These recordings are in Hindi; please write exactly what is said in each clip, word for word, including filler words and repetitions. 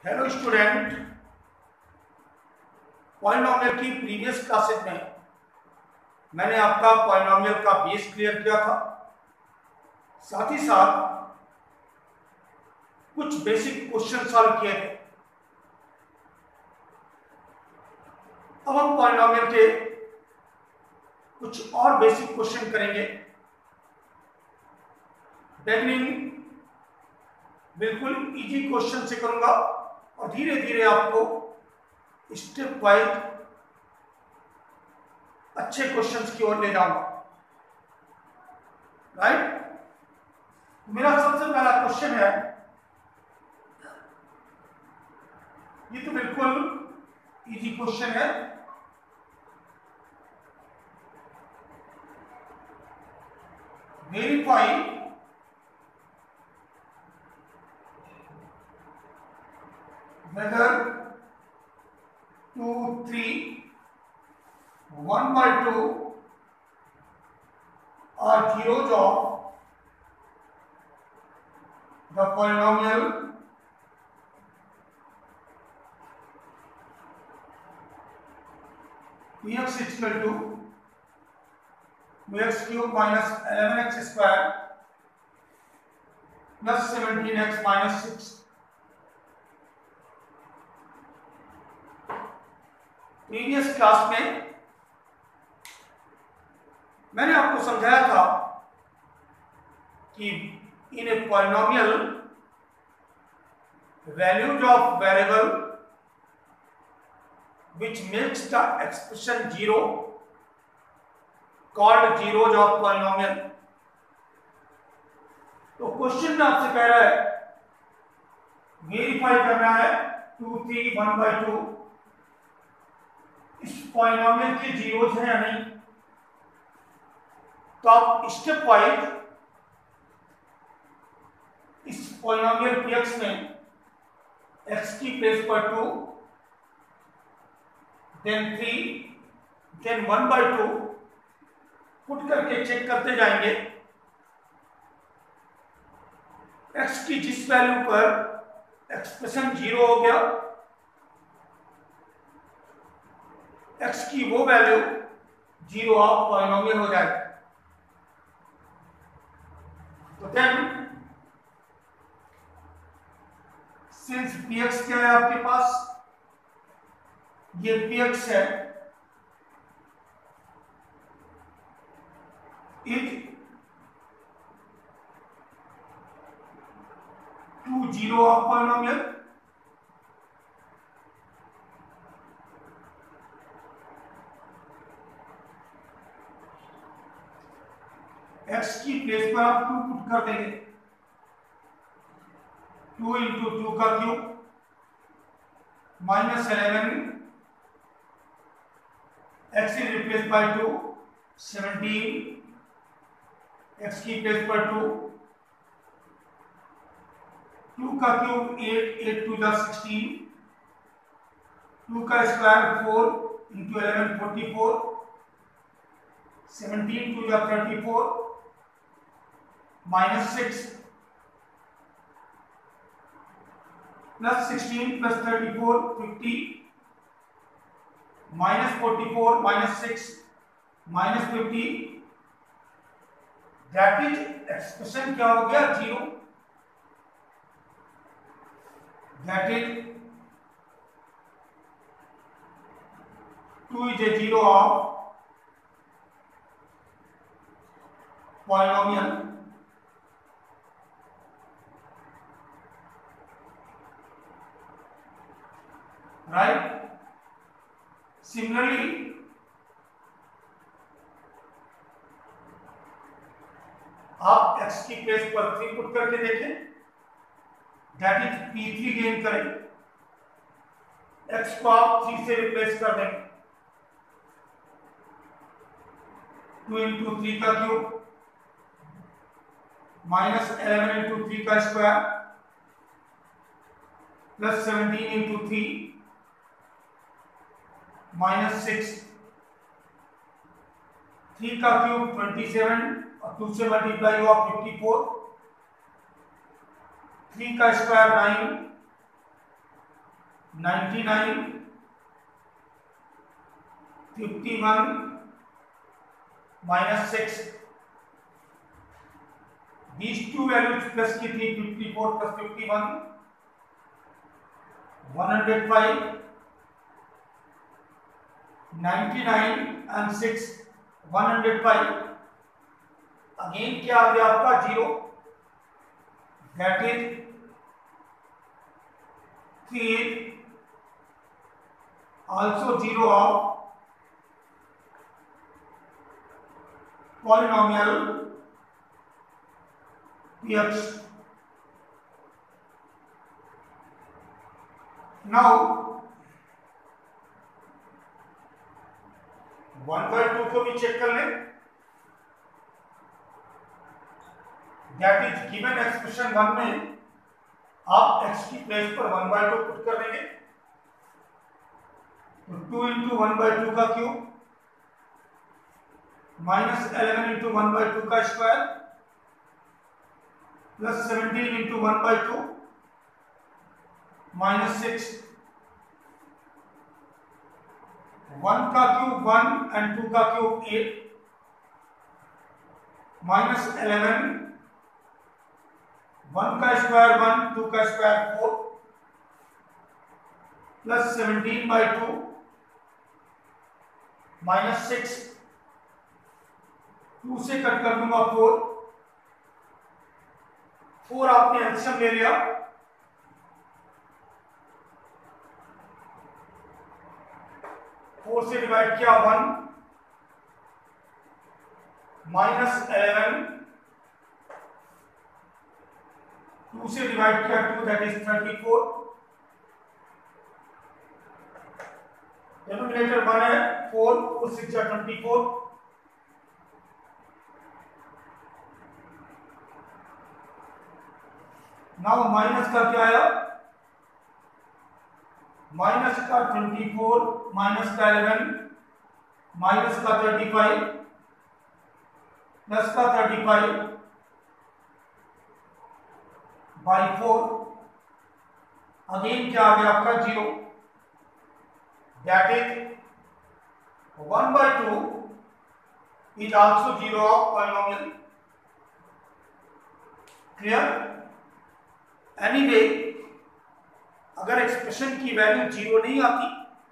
हेलो स्टूडेंट, पॉलिनोमियल की प्रीवियस क्लासेस में मैंने आपका पॉलिनोमियल का बेस क्लियर किया था। साथ ही साथ कुछ बेसिक क्वेश्चन सॉल्व किए थे। अब हम पॉलिनोमियल के कुछ और बेसिक क्वेश्चन करेंगे। बिगिनिंग बिल्कुल इजी क्वेश्चन से करूंगा और धीरे धीरे आपको स्टेप वाइज अच्छे क्वेश्चंस की ओर ले जाऊंगा। राइट, मेरा सबसे पहला क्वेश्चन है, ये तो बिल्कुल इजी क्वेश्चन है। Verify whether two, three, one by two are zeros of the polynomial px is equal to x cube minus eleven x square plus seventeen x minus six। Previous class में मैंने आपको समझाया था कि in a polynomial values of variable which makes the expression zero called zeros of polynomial। तो क्वेश्चन में आपसे कह रहा है वेरीफाई करना है two three one by two इस पॉलिनोमियल के जीरोज हैं या नहीं। तो आप स्टेप वाइज इस पॉलिनोमियल px में x की प्लेस पर two, then three, then one by two put करके चेक करते जाएंगे। x की जिस वैल्यू पर एक्सप्रेशन जीरो हो गया, x की वो वैल्यू जीरो ऑफ पॉलिनोमियल हो जाएगा। तो देन सिंस px क्या है आपके पास, ये px है, is two zero of polynomial. x की प्लेस पर आप टू पुट कर देंगे, टू इंटू टू का cube minus eleven, x is replace by two, seventeen, x की प्लेस पर टू, टू का क्यूब एट, एट टू जा सिक्सटीन, टू का square four into eleven forty four, seventeen two जा thirty four, minus six plus sixteen plus thirty four fifty, minus forty four minus six minus fifty, that is expression क्या हो गया, zero. That is two is a zero of polynomial. Right, similarly आप x की प्लेस पर थ्री पुट करके देखें, that is P three gain करें। x को आप थ्री से रिप्लेस कर दें, टू इंटू थ्री का cube minus eleven into three का square plus seventeen into three minus six, three का क्यूब ट्वेंटी सेवन और टू से मल्टीप्लाई हुआ फिफ्टी फोर, थ्री का square nine, ninety nine, fifty one minus six, these two values plus की थी fifty four plus fifty one, one hundred five, ninety nine and six, one hundred five, again क्या आ गया आपका zero, that is three also zero of polynomial px. Now one by two को भी चेक कर लें, that is given expression one में आप x की प्लेस पर वन बाई टू पुट कर देंगे, तो two into one by two का cube minus eleven into one by two का square plus seventeen into one by two minus six, one का क्यूब वन एंड टू का cube eight, minus eleven, one का स्क्वायर वन, टू का square four, plus seventeen by two minus six, two से कट कर दूंगा फोर, फोर आपने एलसीएम ले लिया, फोर से डिवाइड किया वन, माइनस एलेवन, टू से डिवाइड किया two, that is thirty four, denominator one है, फोर, फोर सिक्स जा ट्वेंटी फोर, नाउ माइनस का क्या आया, माइनस का ट्वेंटी फोर, माइनस का इलेवन, माइनस का थर्टी फाइव, प्लस का thirty five by four, again क्या आ गया आपका zero, that is one by two is also zero of polynomial. Clear? Anyway अगर एक्सप्रेशन की वैल्यू जीरो नहीं आती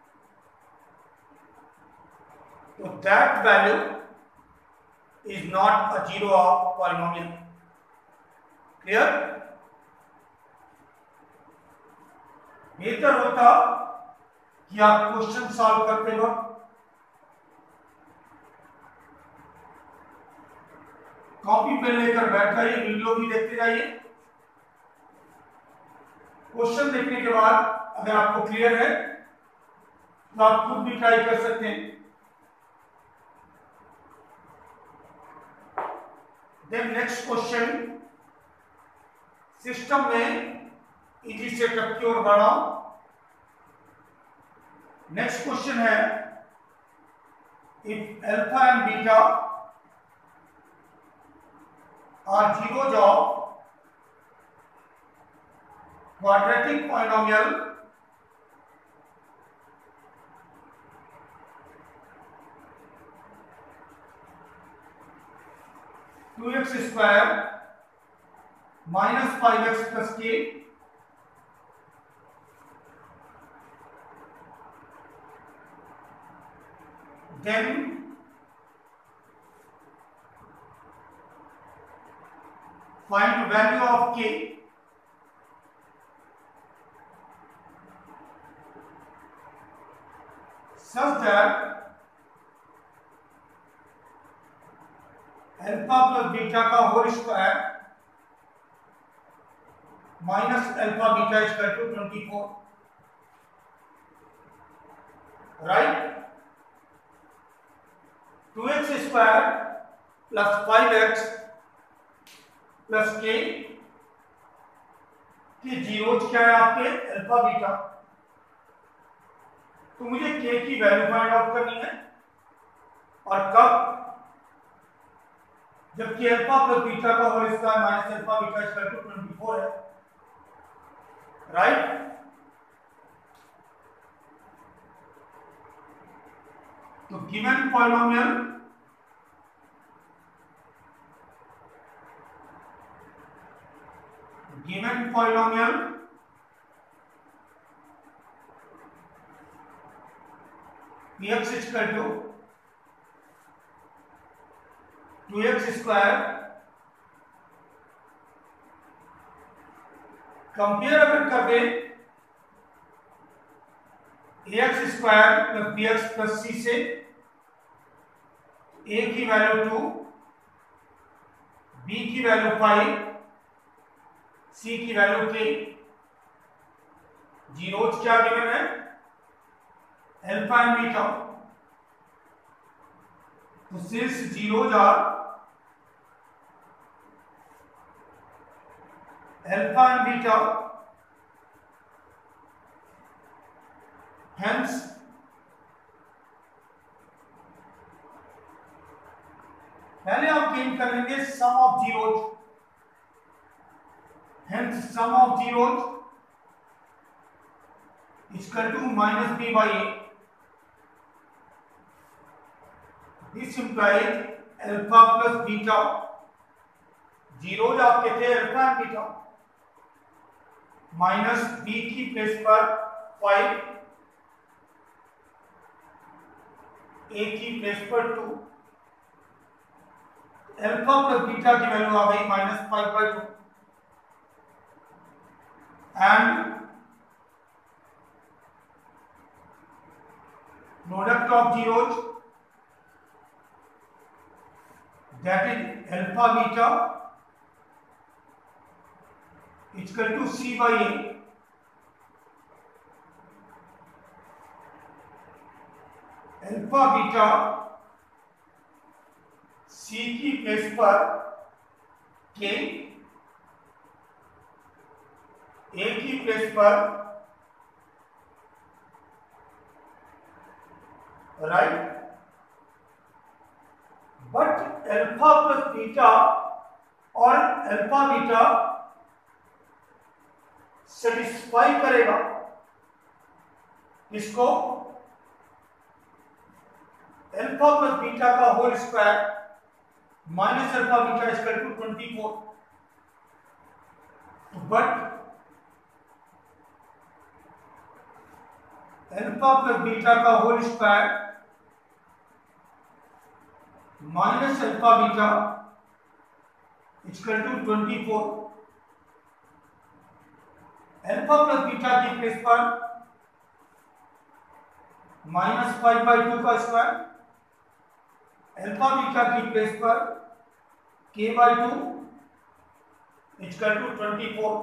तो that value is not a zero of polynomial. Clear? बेहतर होता कि आप क्वेश्चन सॉल्व करते वक्त कॉपी पेन लेकर बैठ जाइए, वीडियो भी देखते जाइए, क्वेश्चन देखने के बाद अगर आपको क्लियर है तो आप खुद भी ट्राई कर सकते हैं. देन नेक्स्ट क्वेश्चन, सिस्टम में इजी से टफ की ओर बढ़ाओ. नेक्स्ट क्वेश्चन है, if alpha and beta are zeros of quadratic polynomial two x square minus five x plus k then find value of k such that alpha plus beta का whole square minus alpha beta equal to twenty four. Right? Two x square plus five x plus k की जीरोज क्या है आपके, अल्फा बीटा. तो मुझे k की वैल्यू फाइंड आउट करनी है, और कब, जबकि अल्फा प्लस बीटा का whole square minus alpha beta equal to twenty four है. राइट? तो given polynomial given polynomial px is equal to two x square, compare अगर कर दे x square plus b x plus c से, ए की वैल्यू टू, बी की वैल्यू फाइव, सी की वैल्यू के, जीरोज क्या गिवन है, अल्फा एंड बीटा। तो since zeros are alpha and beta, hence पहले आप गेन कर लेंगे sum of zeros, hence sum of zeros equal to minus B by a. This implies alpha plus beta, zeros आपके थे alpha and beta, minus b की प्लेस पर फाइव, ए की प्लेस पर टू, अल्फा प्लस बीटा की वैल्यू आ गई minus five by two, and product of zeros that is alpha beta equal to c by a. Alpha beta c की प्लेस पर के, ए की प्लेस पर right, but alpha plus beta और अल्फा बीटा सेटिस्फाई करेगा इसको, अल्फा प्लस बीटा का whole square minus alpha beta equal to twenty four, but alpha plus beta का whole square minus alpha beta equal to twenty four, alpha plus beta की प्लेस पर माइनस फाइव बाई टू का स्क्वायर, अल्फा बीटा की प्लेस पर k by two equal to twenty four,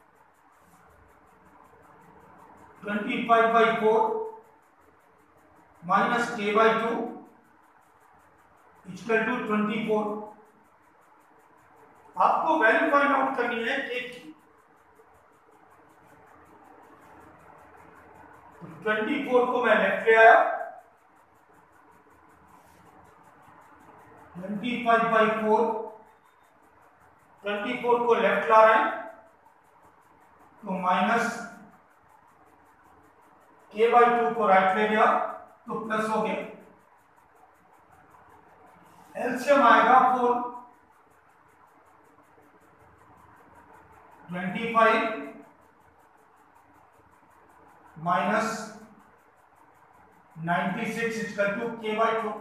twenty five by four minus k by two equal to twenty four. आपको वैल्यू फाइंड आउट करनी है के की। ट्वेंटी फोर को मैं लेफ्ट ले आया, twenty five by four, twenty four को लेफ्ट ला रहे हैं तो माइनस के बाई टू को राइट ले गया तो प्लस हो गया, एलसीएम आएगा four, twenty five minus ninety six equal to k by two.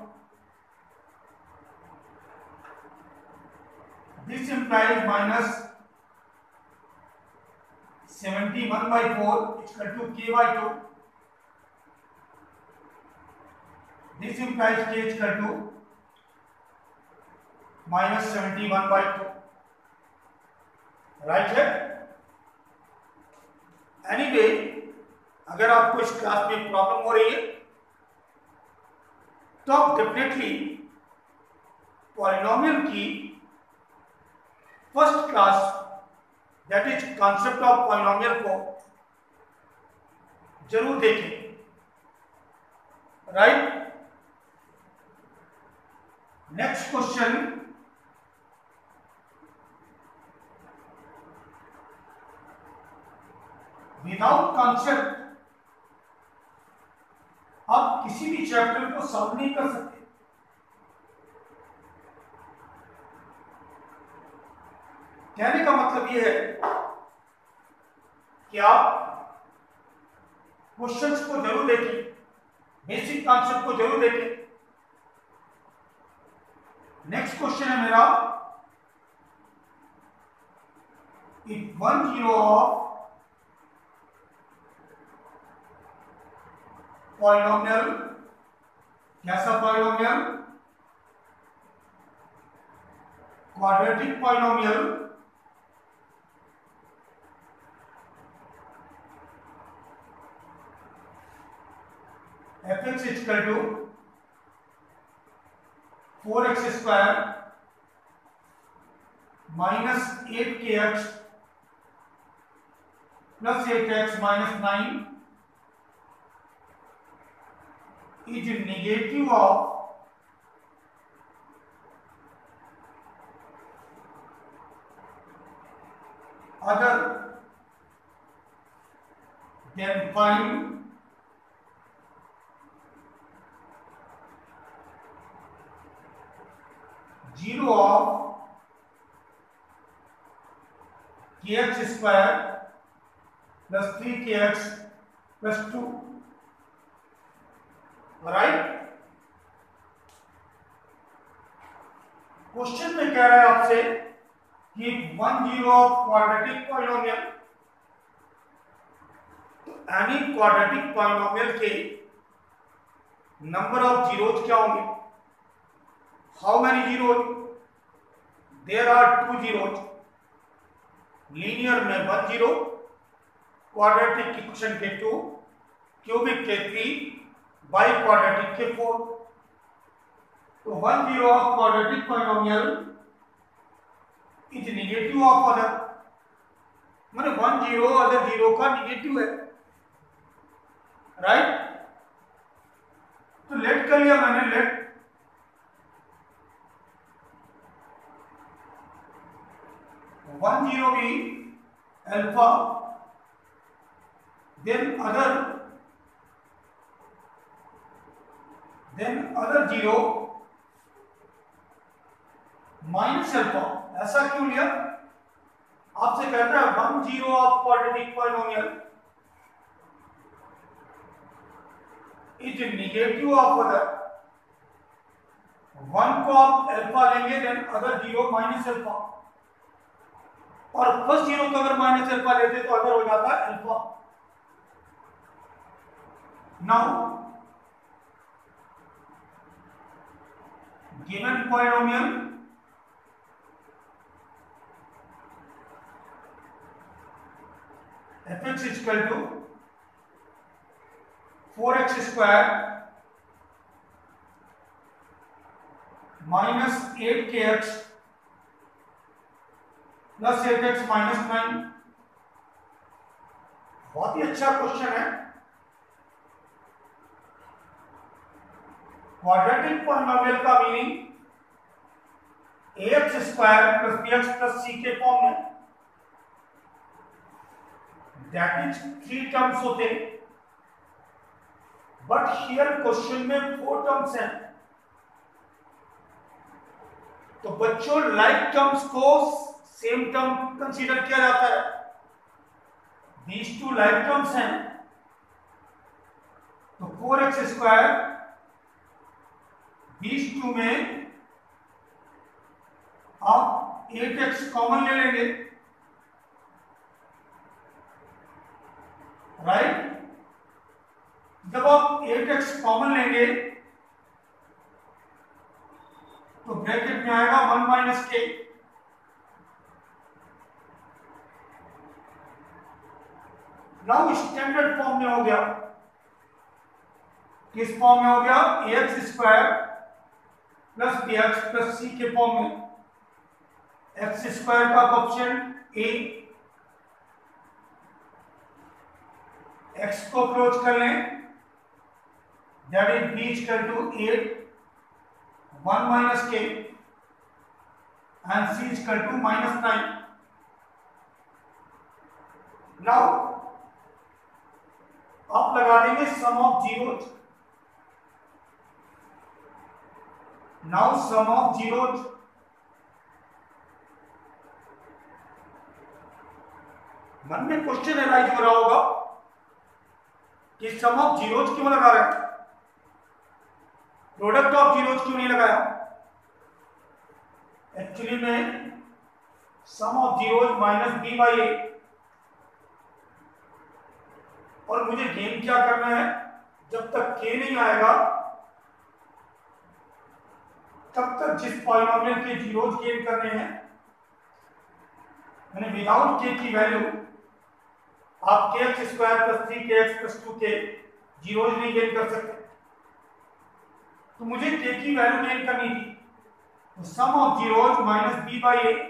This implies minus seventy one by four equal to k by two. This implies k equal to minus seventy one by two. Right है। एनीवे, अगर आपको इस क्लास में प्रॉब्लम हो रही है तो आप डेफिनेटली पॉलिनोमियल की first class that is concept of polynomial को जरूर देखें। Right. Next question, without concept आप किसी भी चैप्टर को सॉल्व नहीं कर सकते। कहने का मतलब यह है कि आप क्वेश्चंस को जरूर देखिए, बेसिक कॉन्सेप्ट को जरूर देखें। नेक्स्ट क्वेश्चन है मेरा, if one zero of polynomial, कैसा polynomial, quadratic polynomial f x equal to four x square minus eight k x plus eight x minus nine is negative of other than find zero of kx square plus three k x plus two, right. Question में कह रहा है आपसे कि one zero of quadratic polynomial, any quadratic polynomial के नंबर ऑफ जीरोज क्या होंगे, how many zeros, there are two zeros, linear में वन जीरो, क्वाड्रेटिक इक्वेशन के टू, क्यूबिक के थ्री, बाई क्वाड्रेटिक के फोर। तो one zero of quadratic polynomial is negative of other, माने वन जीरो अदर जीरो का नेगेटिव है, राइट। तो लेट कर लिया मैंने, let one zero be alpha, then other then other zero minus alpha। ऐसा क्यों लिया, आपसे कहता है one zero of quadratic polynomial is negative of other, one को आप अल्फा लेंगे then other zero minus alpha, और फर्स्ट जीरो को अगर माइनस अल्फा लेते तो अदर हो जाता है alpha. Now given polynomial f(x) is equal to four x square minus eight k x plus eight x minus nine। बहुत ही अच्छा क्वेश्चन है। क्वाड्रेटिक पॉलिनोमियल का meaning ax square plus bx plus c के फॉर्म में, दैट इज थ्री टर्म्स होते, बट हियर क्वेश्चन में फोर टर्म्स हैं। तो बच्चों लाइक टर्म्स को सेम टर्म कंसीडर किया जाता है, दीज टू लाइक टर्म्स हैं। तो फोर एक्स स्क्वायर बीस टू में आप एट एक्स कॉमन ले लेंगे, राइट। जब आप एट एक्स कॉमन लेंगे तो ब्रैकेट में आएगा one minus k, now standard form में हो गया। किस फॉर्म में हो गया, a x square plus b x plus c के फॉर्म में। एक्स स्क्वायर का कोएफिशिएंट ए, एक्स को अप्रोच कर लें, that is b equal to eight one minus k and c equal to minus nine. Now आप लगा देंगे sum of zeros, now sum of zeros, मन में क्वेश्चन अराइज हो रहा होगा कि सम ऑफ जीरोज क्यों लगा रहे हैं, प्रोडक्ट ऑफ जीरोज क्यों नहीं लगाया। एक्चुअली में sum of zeros minus B by a, और मुझे गेन क्या करना है, जब तक के नहीं आएगा तब तक जिस पॉलिनोमियल के जीरोज गेन करने हैं, मैंने विदाउट के की वैल्यू आप k x square plus three k x plus two के जीरोज नहीं गेन कर सकते, तो मुझे के की वैल्यू गेन करनी थी। तो sum of zeros minus B by a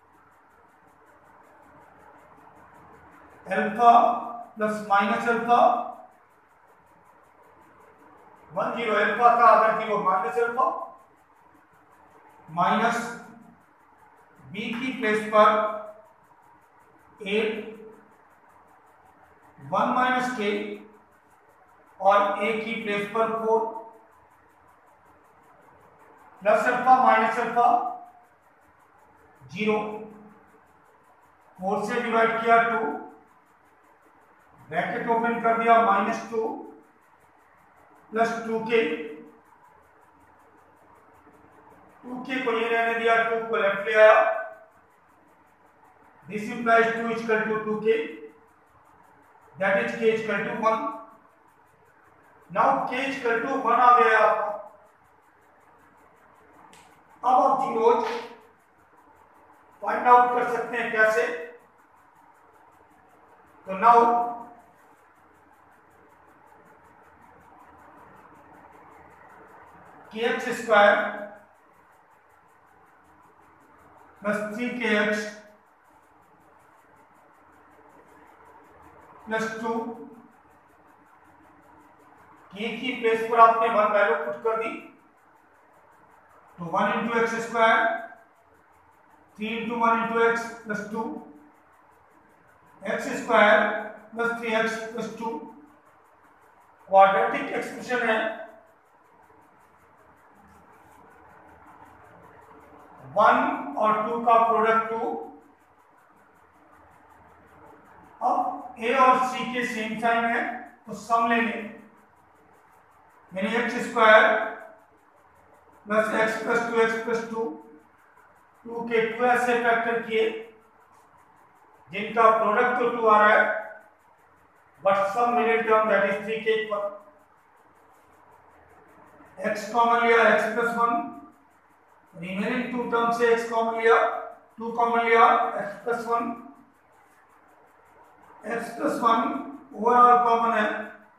alpha plus minus alpha, one zero alpha का अगर zero minus alpha, minus b की प्लेस पर ए वन माइनस के और ए की प्लेस पर four, plus alpha minus alpha zero, four से डिवाइड किया टू, ब्रैकेट ओपन कर दिया माइनस टू प्लस टू के, टू के को ये रहने दिया, टू को लेफ्ट ले आया, this implies two equal to two k, that is k equal to one. Now k equal to one आ गया आपका। अब आप जीरोज फाइंड आउट कर सकते हैं कैसे, तो now k x square plus three k x plus two, k की प्लेस पर आपने वन वैल्यू पुट कर दी, तो one into x square, three into one into x plus two, x square plus three x plus two, quadratic expression है, वन और टू का प्रोडक्ट टू। अब ए और सी के सेम साइन है तो सम लेंगे, यानी x square plus x plus two x plus two, two के टू ऐसे फैक्टर किए जिनका प्रोडक्ट तो टू आ रहा है but sum middle term that is three के इक्वल, एक्स कॉमन लिया x plus one, remaining two term से एक्स कॉमन लिया, टू कॉमन लिया x plus one, x plus one overall common है,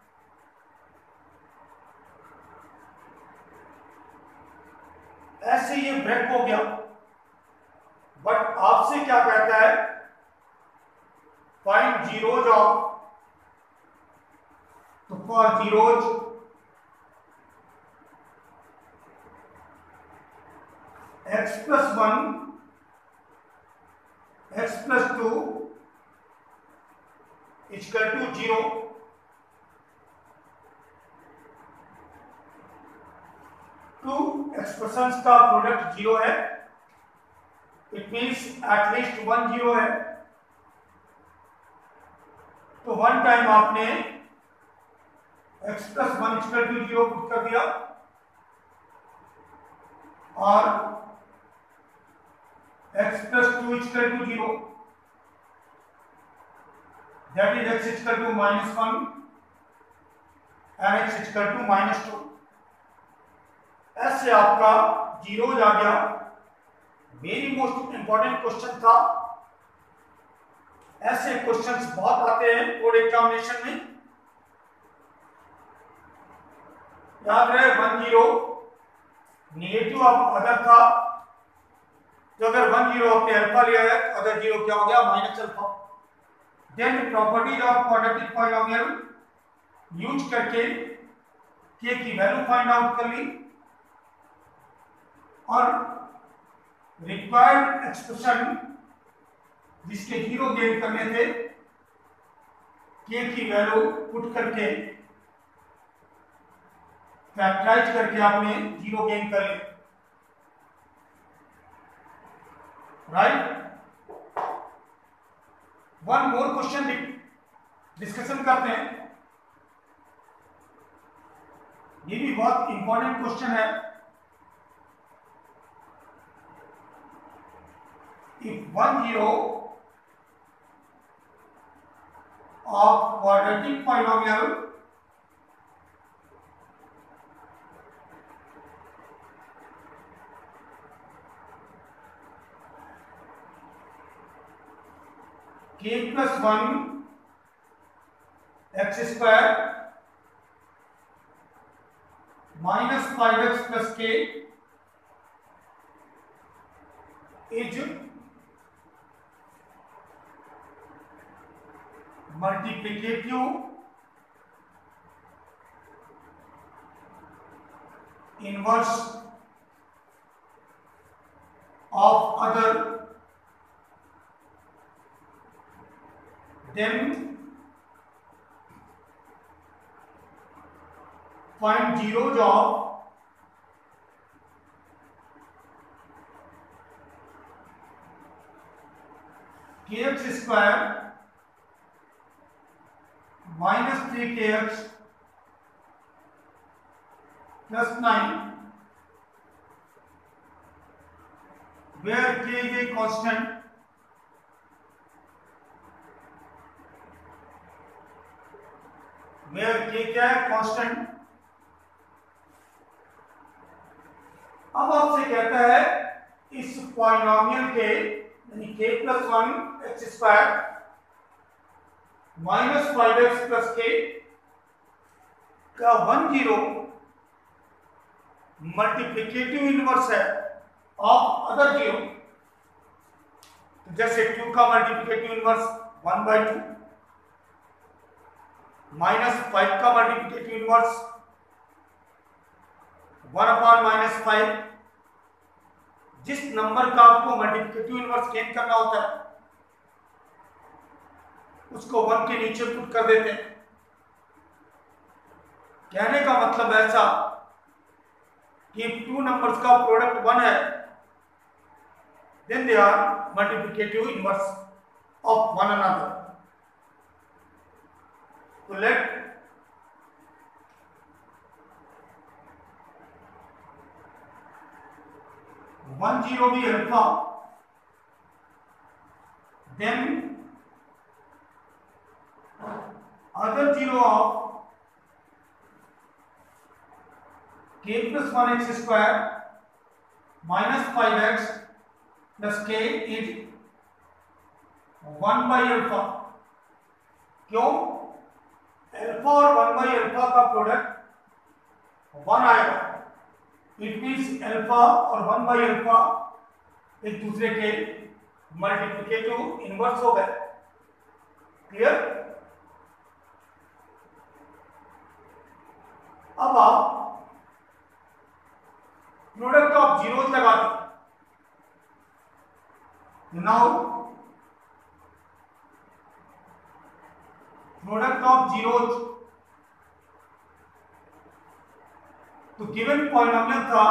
ऐसे ये ब्रेक हो गया। बट आपसे क्या कहता है, फाइंड जीरोज ऑफ, तो for zeros x plus one x plus two equal to zero, two expressions का प्रोडक्ट जीरो है, it means at least one zero है, तो वन टाइम आपने x plus one equal to zero put कर दिया और x plus two equal to zero, that is x equal to minus one and x equal to minus two. ऐसे आपका जीरोज आ गया। वेरी मोस्ट इंपॉर्टेंट क्वेश्चन था, ऐसे क्वेश्चंस बहुत आते हैं बोर्ड एग्जामिनेशन में। याद रहे one zero negative of other था, तो अगर वन जीरो आपने अल्फा लिया है तो अदर जीरो क्या हो गया minus alpha. Then properties of quadratic polynomial use करके के की वैल्यू फाइंड आउट कर ली और रिक्वायर्ड एक्सप्रेशन जिसके जीरो गेन करने थे के की वैल्यू पुट करके फैक्टराइज करके आपने जीरो गेन कर लिया। Right. One more question discussion करते हैं, ये भी बहुत इंपॉर्टेंट क्वेश्चन है। If one zero of quadratic polynomial k plus one x square minus five x plus k is multiplicative inverse of other then find zeros of kx square minus three kx plus nine where k is a constant where k क्या है, कांस्टेंट। अब आपसे कहता है इस पॉलिनोमियल के यानी k plus one x square minus five x plus k का वन जीरो मल्टीप्लिकेटिव इनवर्स है ऑफ अदर जीरो। तो जैसे टू का multiplicative inverse one by two, minus five का multiplicative inverse one upon minus five. जिस नंबर का आपको मल्टीप्लिकेटिव इनवर्स गेन करना होता है उसको वन के नीचे पुट कर देते हैं। कहने का मतलब ऐसा कि टू नंबर्स का प्रोडक्ट वन है then they are multiplicative inverse of one another. तो let one zero be alpha then other zero of k plus one x square minus five x plus k is one by alpha. क्यों? अल्फा और वन बाई अल्फा का प्रोडक्ट वन आएगा। इट मीन्स अल्फा और वन बाई अल्फा एक दूसरे के मल्टीप्लिकेटिव इनवर्स हो गए। क्लियर? अब आप प्रोडक्ट ऑफ जीरोस लगा दें। नाउ प्रोडक्ट ऑफ जीरोस, तो गिवन पॉलिनोमियल था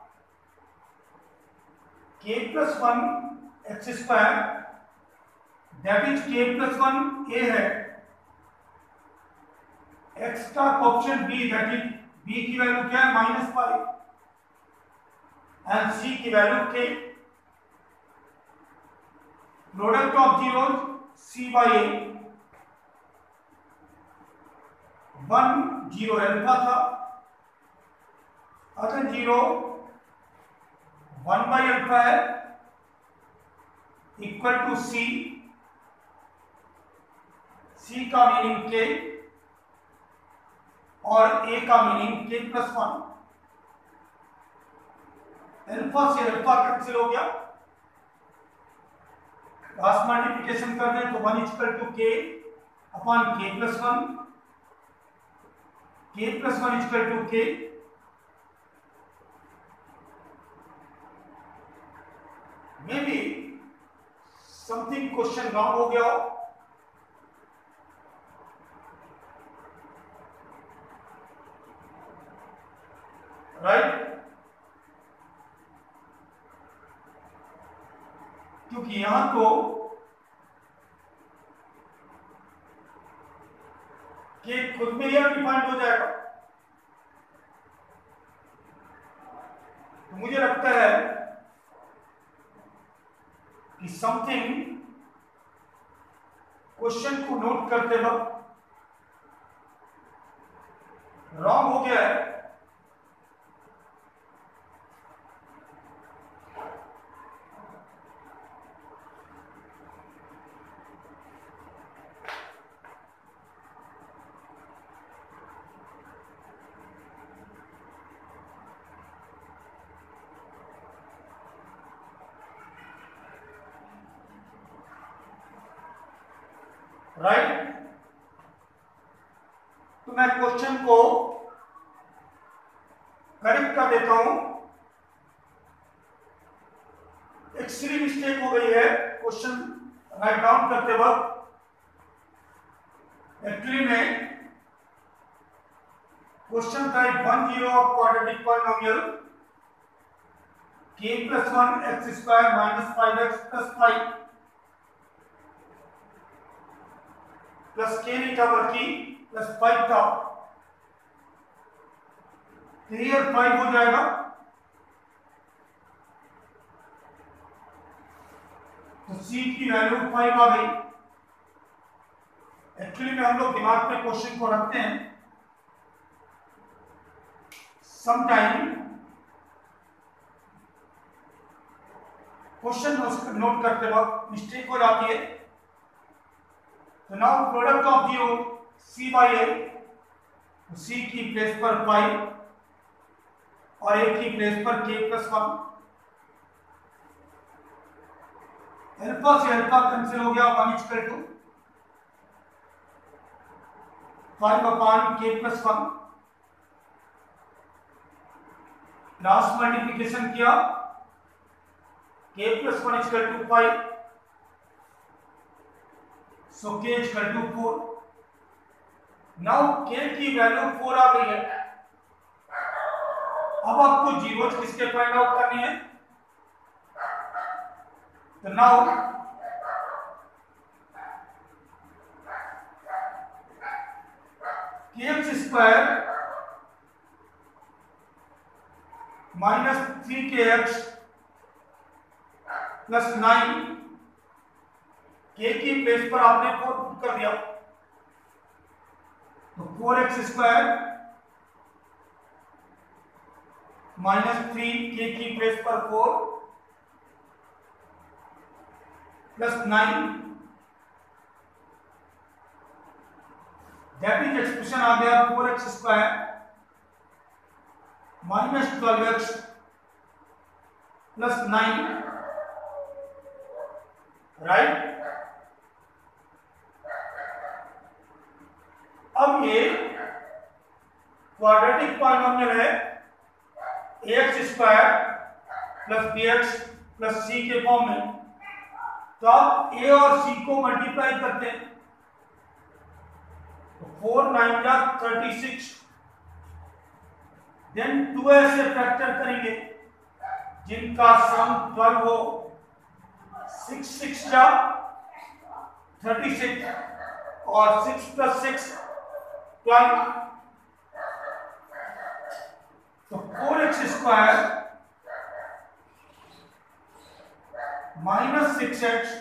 k plus one x square that is k plus one a है, x का option b that is b की वैल्यू क्या है माइनस फाइव एंड c की value k। Product of zeros c by a, one zero alpha था, other zero one by alpha है इक्वल टू सी, सी का मीनिंग के और ए का मीनिंग के प्लस वन। अल्फा से अल्फा कैंसिल हो गया, क्रॉस मल्टीप्लिकेशन कर दें तो one equal to k upon k plus one, k plus one equal to k. Maybe something question wrong हो गया हो, राइट? क्योंकि यहां तो के खुद में यह डिफाइंड हो जाएगा। तो मुझे लगता है कि समथिंग क्वेश्चन को नोट करते वक्त रॉन्ग हो गया है। राइट, तो मैं क्वेश्चन को करेक्ट कर देता हूं। एक सिली मिस्टेक हो गई है क्वेश्चन राइट डाउन करते वक्त। एक्चुअली में क्वेश्चन था one zero of quadratic polynomial k plus one x square minus five x plus five plus k नीटा वर्की प्लस फाइव था। क्लियर फाइव हो जाएगा। तो सी की वैल्यू फाइव आ गई। एक्चुअली में हम लोग दिमाग में क्वेश्चन को रखते हैं, समटाइम क्वेश्चन नोट करते वक्त मिस्टेक हो जाती है। तो now product of zero c by a, c की प्लेस पर फाइव और ए की प्लेस पर के प्लस वन। अल्फा से अल्फा कैंसिल हो गया, one equal to five upon k plus one. Last multiplication किया, k plus one equal to five, so k equal to four. Now के की वैल्यू फोर आ गई है। अब आपको जीरोज किसके फाइंड आउट करनी है? तो now k x square minus three k x plus nine, k की प्लेस पर आपने फोर पुट कर दिया, तो four x square minus three k की प्लेस पर four plus nine, that is expression आ गया four x square minus twelve x plus nine. Right, अब ये क्वाड्रेटिक पॉलिनोमियल है x square plus b x plus c के फॉर्म में। तो आप ए और सी को मल्टीप्लाई करते हैं, तो फोर नाइन जा थर्टी सिक्स, देन टू ऐसे फैक्टर करेंगे जिनका सम ट्वेल्व हो, सिक्स सिक्स जा थर्टी सिक्स और सिक्स प्लस सिक्स ट्वेल्व, तो four x square minus six x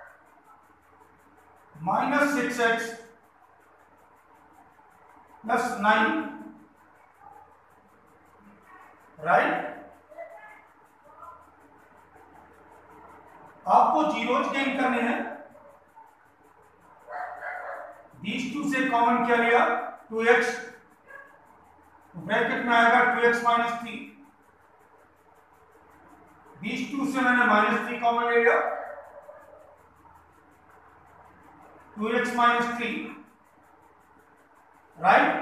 minus six x plus nine. Right, आपको जीरोज गेन करने हैं। these टू से कॉमन क्या लिया, टू एक्स, तो ब्रैकेट में आएगा two x minus three. these two से मैंने माइनस थ्री कॉमन ले लिया, two x minus three. Right,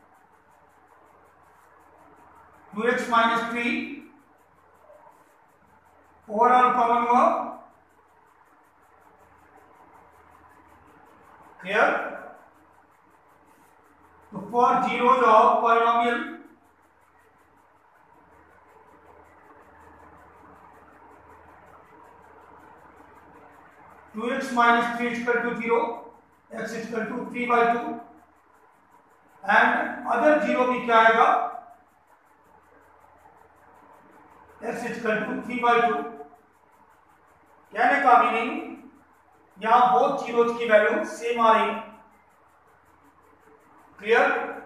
two x minus three overall common हुआ। क्लियर? तो for zeros of polynomial two x minus three equal to zero, x equal to three by two, and other zero भी क्या आएगा, x equal to three by two. कहने का मीनिंग यहां बोथ जीरोज की वैल्यू सेम आ रही। क्लियर?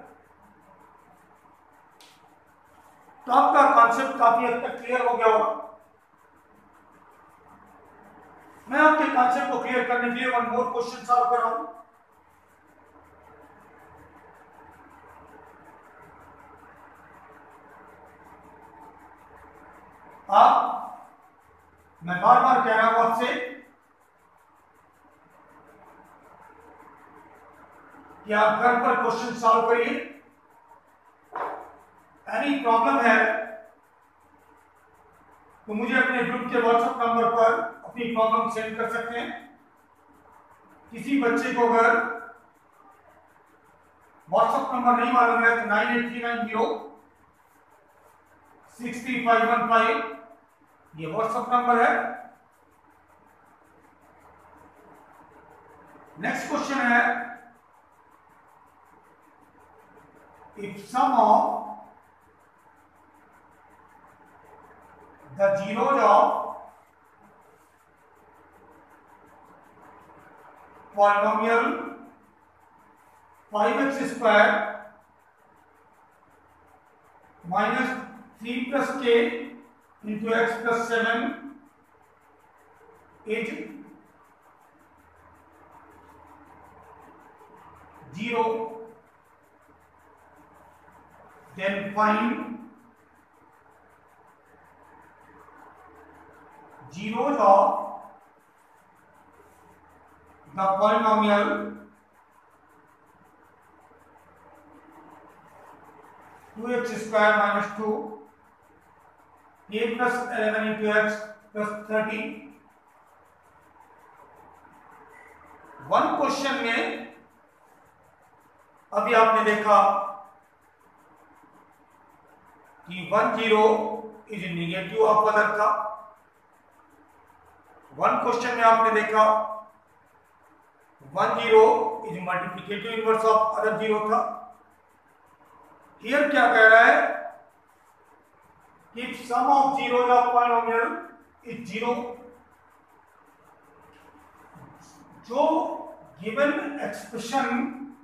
तो आपका कॉन्सेप्ट काफी हद तक क्लियर हो गया होगा। मैं आपके कॉन्सेप्ट को क्लियर करने के लिए वन मोर क्वेश्चन सॉल्व कर रहा हूं। आप, मैं बार बार कह रहा हूं आपसे कि आप घर पर क्वेश्चन सॉल्व करिए। एनी प्रॉब्लम है तो मुझे अपने ग्रुप के व्हाट्सएप नंबर पर अपनी प्रॉब्लम सेंड कर सकते हैं। किसी बच्चे को अगर व्हाट्सएप नंबर नहीं मालूम है तो nine eight three nine zero six three five one five ये व्हाट्सएप नंबर है। नेक्स्ट क्वेश्चन है, if sum of the zeros of polynomial five x square minus three plus k into x plus seven is zero, then find zeros of the polynomial two x square minus two k plus eleven into x plus thirty। One question में अभी आपने देखा कि one zero is negative of other था। वन क्वेश्चन में आपने देखा one zero is multiplicative inverse of other zero था। हियर क्या कह रहा है कि sum of zeros of polynomial is zero. जो गिवन एक्सप्रेशन,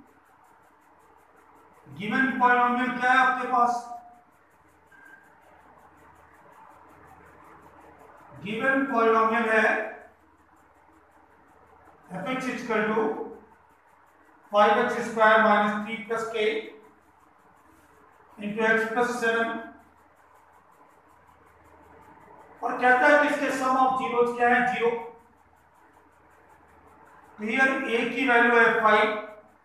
गिवन पॉलिनोमियल क्या है आपके पास, गिवन पॉलिनोमियल है fx equal to five x square minus three plus k into x plus seven, और कहता है कि इसके सम ऑफ जीरोज क्या है, जीरो। क्लियर? a की वैल्यू है फाइव,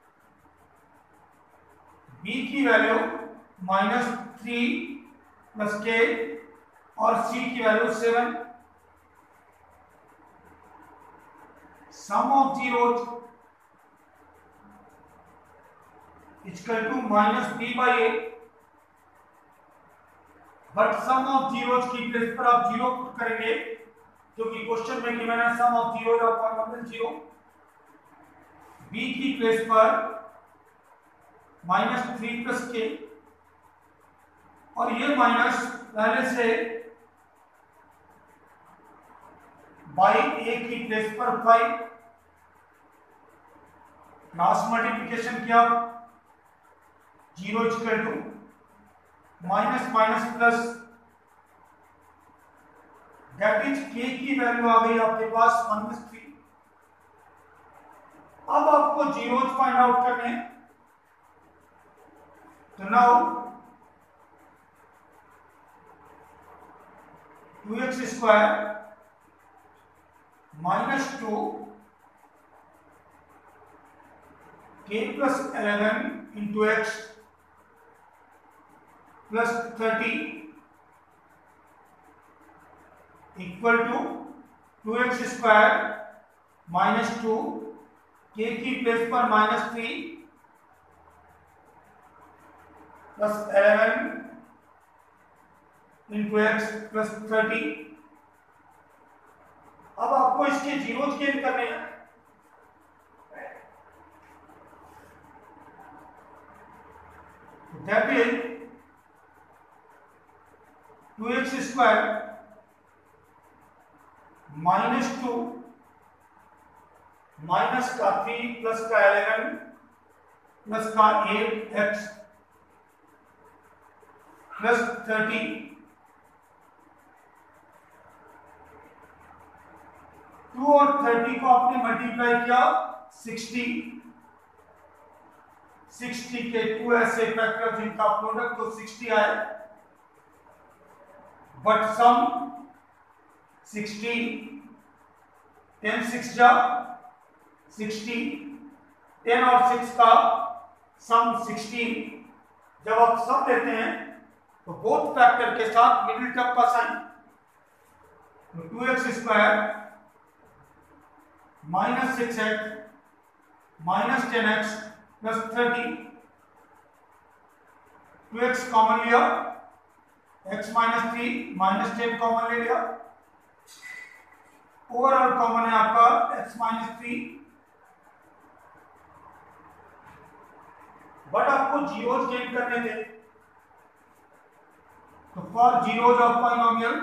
b की value minus three plus k और c की value seven. Sum of zeros equal to minus B by A, but sum of zeros की प्लेस पर आप जीरो पुट करेंगे क्योंकि क्वेश्चन में गिवन है sum of zeros of polynomial zero. B की प्लेस पर माइनस थ्री प्लस के, और ये माइनस पहले से बाई ए की प्लेस पर फाइव, क्रॉस मल्टीप्लिकेशन किया, zero equal to minus minus plus, that is k की वैल्यू आ गई आपके पास माइनस थ्री। अब आपको जीरोज फाइंड आउट करने हैं, तो now two x square minus two k plus eleven into x plus thirty equal to two x square minus two k की प्लेस पर minus three plus eleven into x plus thirty. अब आप आपको इसके जीरोज गेन करने हैं। That is two x square minus two minus का थ्री प्लस का इलेवन प्लस का eight x plus thirty two और थर्टी को आपने मल्टीप्लाई किया सिक्सटी, सिक्सटी के टू ऐसे फैक्टर जिनका प्रोडक्ट तो सिक्सटी आए, but sum sixteen, ten six जा सिक्सटी, टेन और सिक्स का सम सिक्सटीन। जब आप सम लेते हैं तो बोथ फैक्टर के साथ मिडिल टर्म का साइन, तो two x square minus six x minus ten x plus thirty, two x common लिया, x minus three minus ten common ले लिया, ओवरऑल कॉमन है आपका एक्स माइनस थ्री, बट आपको जीरोज गेन करने थे, तो for zeros of polynomial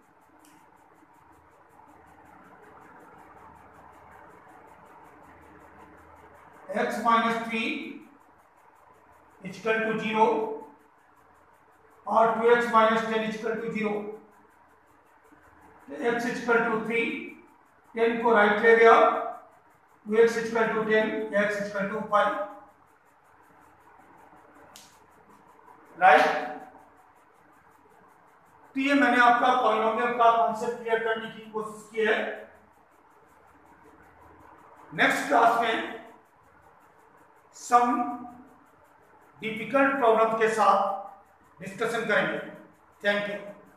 x minus three equal to zero और two x minus ten equal to zero, x equal to three, ten को राइट ले गया, two x equal to ten, x equal to five, right. तो ये मैंने आपका पॉलिनोमियल का कॉन्सेप्ट क्लियर करने की कोशिश की है। नेक्स्ट क्लास में सम डिफिकल्ट प्रॉब्लम के साथ डिस्कशन करेंगे। Thank you.